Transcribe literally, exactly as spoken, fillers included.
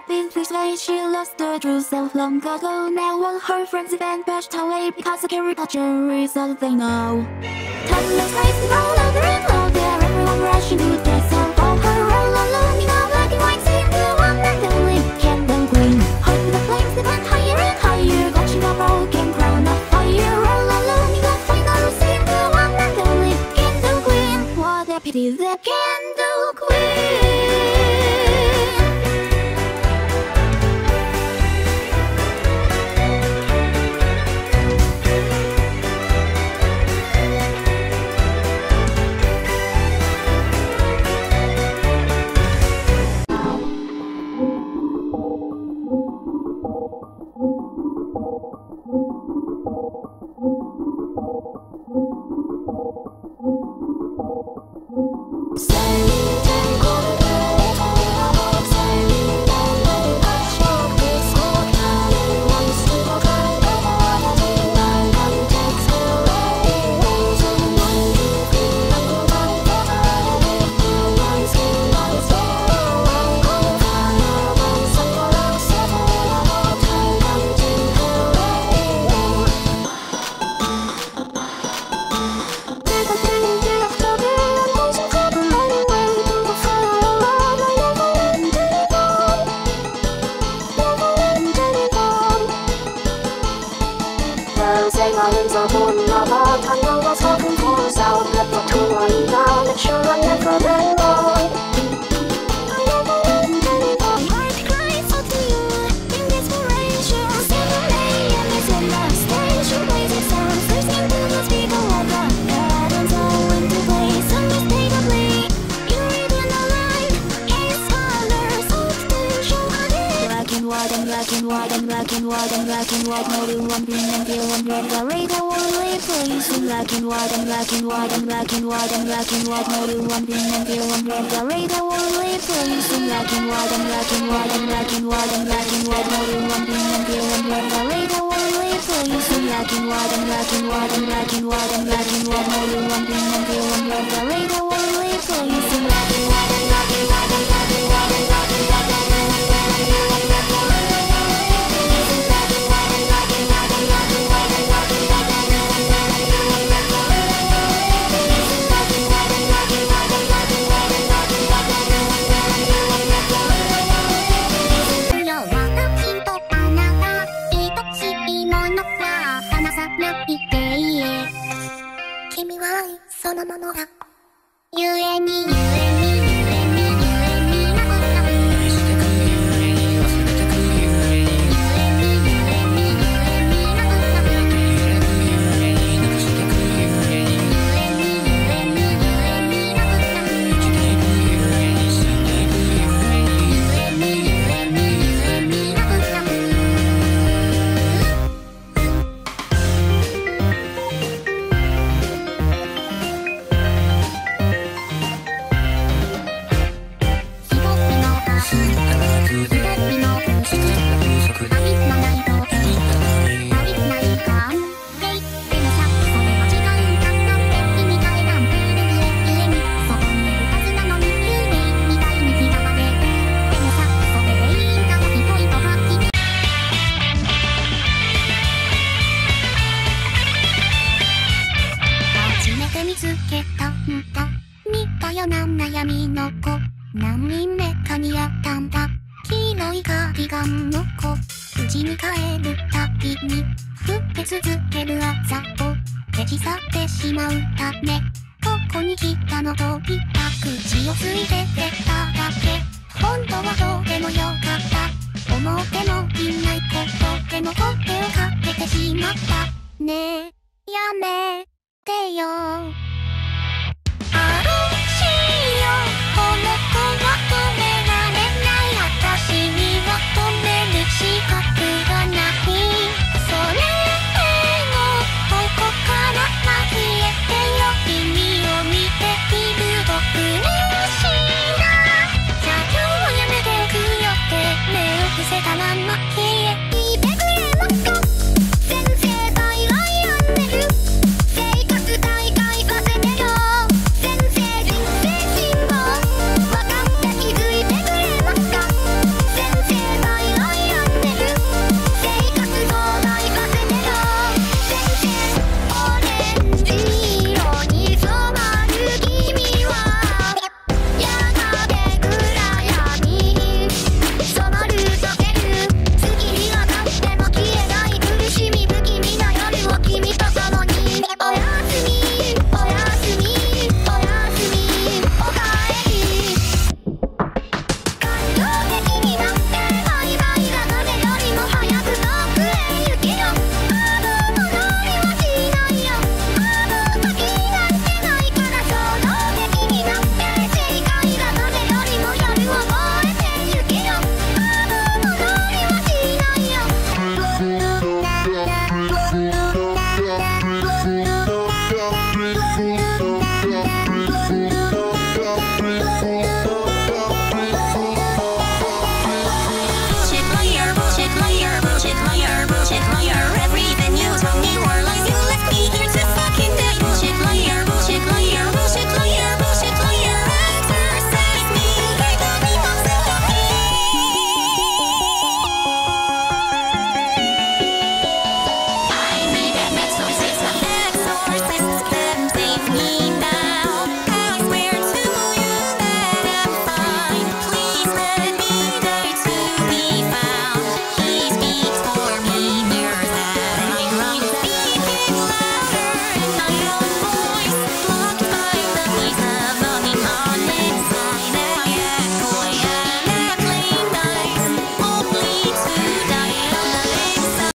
been this way. She lost her true self long ago. Now all her friends have pushed away because of caricature is all they know. Timeless racing all over and all there, everyone rushing to death. So all her all alone in a black and white scene, the one and only Candle Queen. Holding the flames that went higher and higher, clutching a broken crown of fire. All alone in the final scene, the one and only Candle Queen. What a pity, the Candle Queen. 생활에서 못나봐 탄광과 서툰 부싸움 랩도 투어이다 내추럴 neverland Black and white and black and white and black and white, no real one green and pale one red. The radar only plays in black and white and black and white and black and white and black and white, no real one green and pale one red. The radar only plays in black and white and black and white and black and white and black and white, no real one green and pale one red. The radar only plays in black and white and black and white and black and white and black and white, no real one green and pale one red. The radar only plays in black and white and black and white and black and white and black and white and black and white. 君は愛そのものだゆえにゆえにゆえにゆえになくなるしてくゆえに忘れてくゆえにゆえにゆえにゆえになくなる揺れるゆえになくしてくゆえにゆえにゆえにゆえになくなる生きていくゆえに死んでいくゆえにゆえにゆえにゆえになくなる悩みの子何人目かにあったんだ黄色いカーディガンの子家に帰るたびに振って続けるあざを消し去ってしまうためここに来たのとびった口をついて出ただけ本当はどうでもよかった思ってもいないことでも取っ手をかけてしまったねえやめてよ